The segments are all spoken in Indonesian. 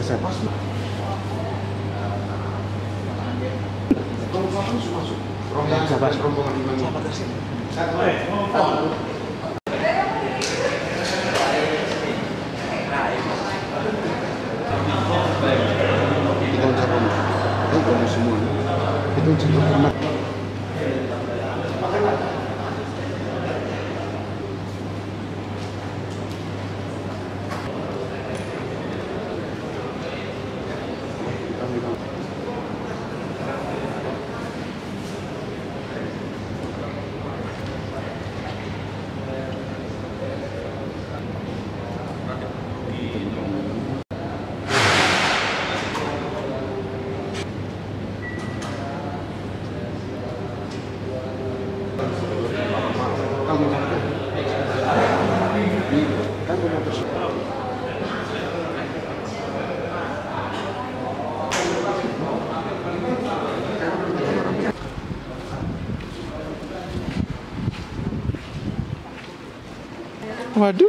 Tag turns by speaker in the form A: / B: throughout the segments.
A: Saya pas.
B: Waduh.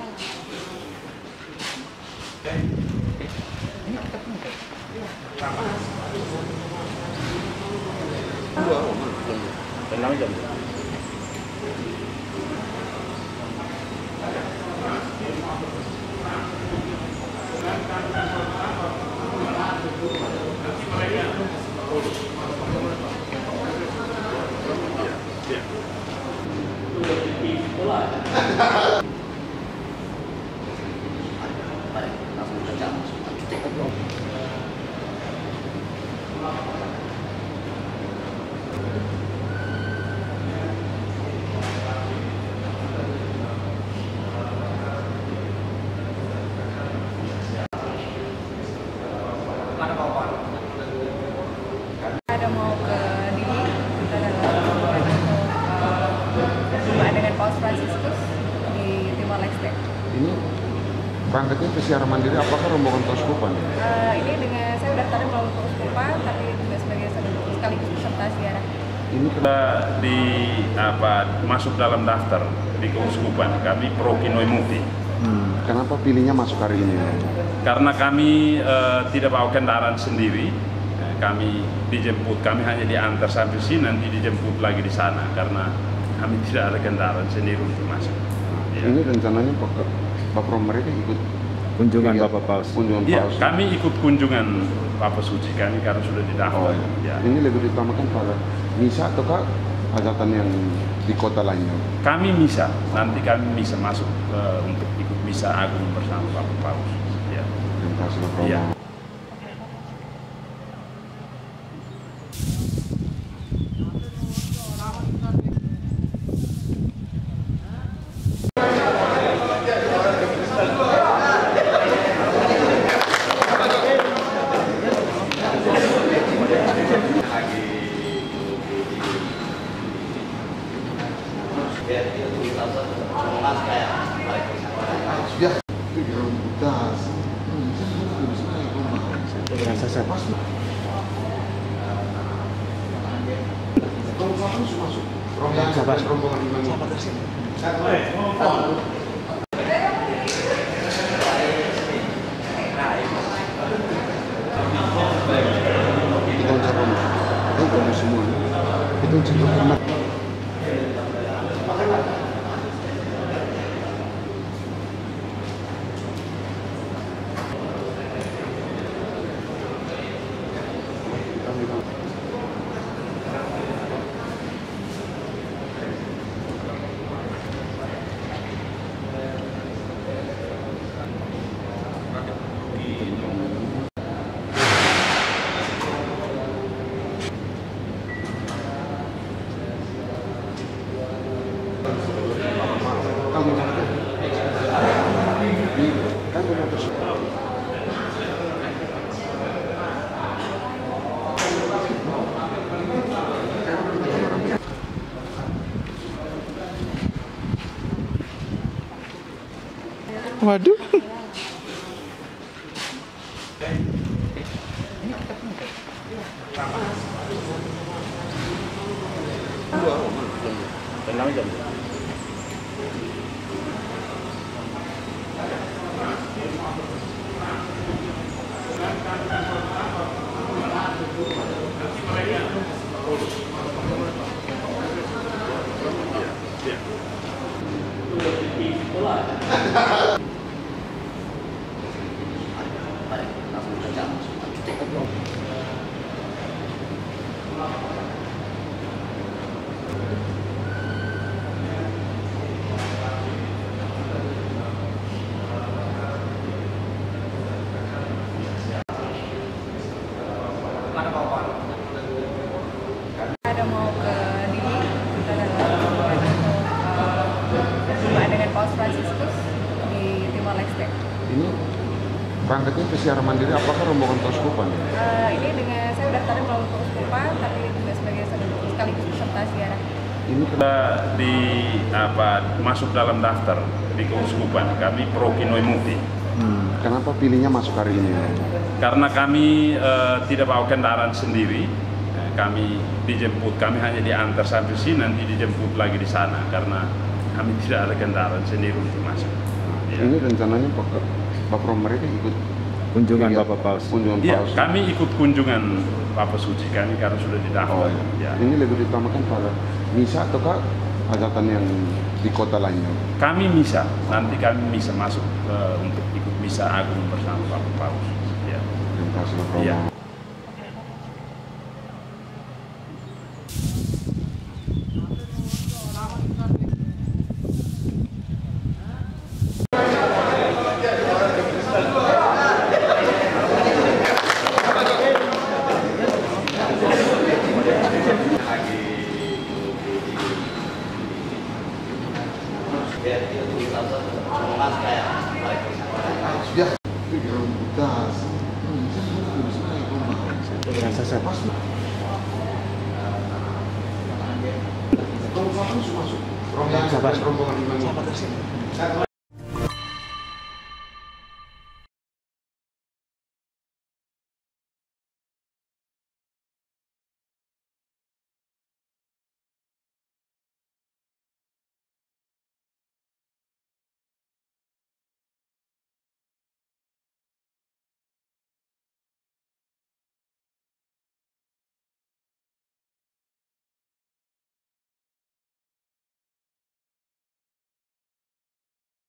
C: Ada mau ke Dili, kita ada perjumpaan dengan Paus Fransiskus di Timor Leste.
A: Ini berangkatnya ke secara mandiri, apakah rombongan keuskupan?
C: Ini dengan saya daftarnya melalui keuskupan, tapi juga sebagai sekaligus peserta ziarah.
A: Ini
D: masuk dalam daftar di keuskupan kami Paroki Noimukti.
A: Kenapa pilihnya masuk hari ini?
D: Karena kami tidak bawa kendaraan sendiri, kami dijemput, kami hanya diantar sampai sini, nanti dijemput lagi di sana karena kami tidak ada kendaraan sendiri untuk masuk. Ya.
A: Ini rencananya Pak Prom mereka ikut
B: Kunjungan Bapak Paus.
A: Kunjungan
D: Ya,
A: Paus.
D: kami ikut kunjungan Papa Suci kami karena sudah didaftar.
A: Oh,
D: Ya.
A: Ini lebih diutamakan pada misa ataukah hajatan yang di kota lainnya?
D: Kami misa, nanti kami bisa masuk untuk ikut misa agung bersama Papa Paus. Ya.
A: Terima kasih Pak Prom.
D: Ya.
A: Ya, itu rambutas. Saya pas. Kalau kapan masuk? Rombongan kita ucap itu kamu semua. Itu ucap hormat.
B: Waduh.
D: Tenang aja.
C: Ada mau ke Dili, kita adalah berjumpa dengan Paus Fransiskus di Timor Leste.
A: Ini berangkatnya ke secara mandiri, apakah rombongan keuskupan?
C: Ini dengan saya daftarnya melalui keuskupan, tapi juga sebagai sekaligus peserta ziarah.
A: Ini
D: Kita masuk dalam daftar di keuskupan. Kami pro Kinoi Mukti.
A: kenapa pilihnya masuk hari ini?
D: Karena kami tidak bawa kendaraan sendiri, kami dijemput, kami hanya diantar sampai sini, nanti dijemput lagi di sana karena kami tidak ada kendaraan sendiri untuk masuk. Ya.
A: Ini rencananya Pak Romo mereka ikut
B: Kunjungan
A: kegiatan-
B: Bapak Paus.
A: Kunjungan
D: Ya,
A: Paus.
D: kami ikut kunjungan Papa Suci kami karena sudah
A: Oh,
D: didaftar.
A: iya.
D: Ya.
A: Ini lebih diutamakan pada misa ataukah hajatan yang di kota lainnya?
D: Kami misa, nanti kami bisa masuk untuk ikut misa agung bersama Papa Paus. Ya.
A: Terima kasih Pak Romo.
D: Iya.
A: Sudah. Rambutan.
B: Rasa sama.
A: Rombongan Imam.